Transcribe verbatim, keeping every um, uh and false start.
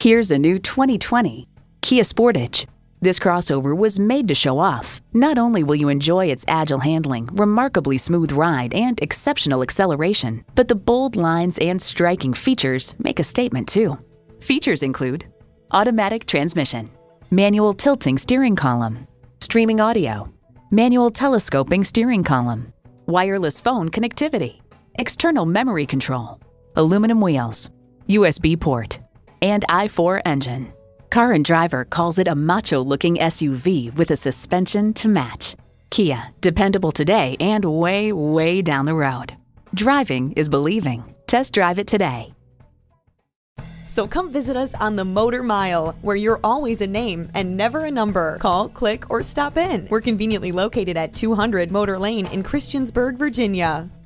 Here's a new twenty twenty Kia Sportage. This crossover was made to show off. Not only will you enjoy its agile handling, remarkably smooth ride, and exceptional acceleration, but the bold lines and striking features make a statement too. Features include automatic transmission, manual tilting steering column, streaming audio, manual telescoping steering column, wireless phone connectivity, external memory control, aluminum wheels, U S B port, and i four engine. Car and Driver calls it a macho-looking S U V with a suspension to match. Kia, dependable today and way, way down the road. Driving is believing. Test drive it today. So come visit us on the Motor Mile, where you're always a name and never a number. Call, click, or stop in. We're conveniently located at two hundred Motor Lane in Christiansburg, Virginia.